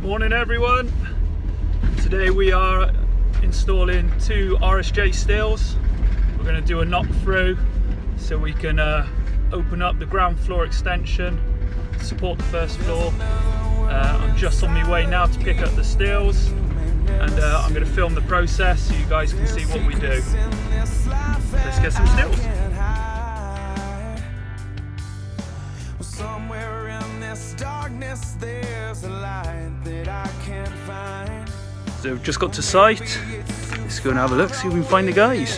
Morning everyone. Today we are installing 2 RSJ steels. We're going to do a knock through so we can open up the ground floor extension, support the first floor. I'm just on my way now to pick up the steels, and I'm going to film the process so you guys can see what we do. Let's get some steels. Somewhere in this darkness there's a light that I can't find. So we've just got to site. Let's go and have a look, see if we can find the guys.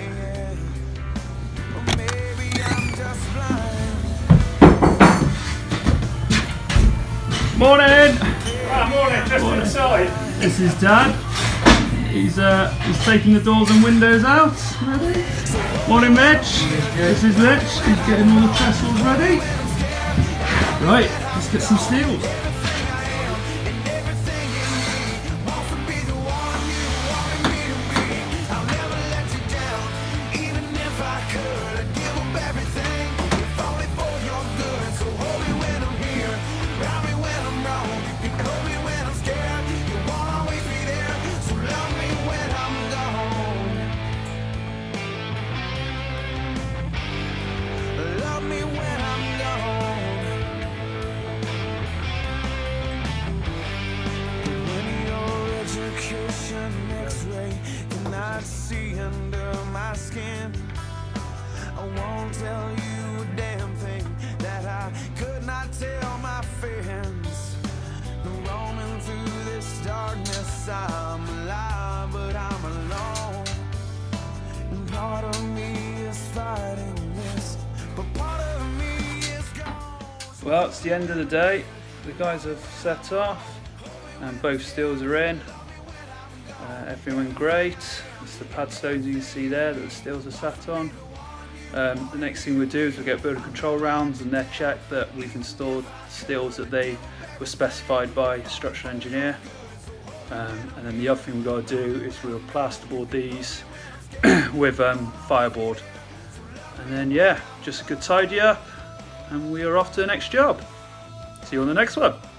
Morning! Morning, just inside. This is Dad. He's taking the doors and windows out. Ready? Morning, Mitch. This is Mitch. He's getting all the trestles ready. Right, let's get some steel. See under my skin. I won't tell you a damn thing that I could not tell my friends. Roaming through this darkness, I'm alive, but I'm alone. And part of me is fighting this, but part of me is gone. Well, it's the end of the day. The guys have set off and both steels are in. Everything went great. It's the pad stones you can see there that the steels are sat on. The next thing we'll do is we'll get builder control rounds and they'll check that we've installed steels that they were specified by a structural engineer. And then the other thing we've got to do is we'll plasterboard these with fireboard. And then yeah, just a good tidy up and we are off to the next job. See you on the next one.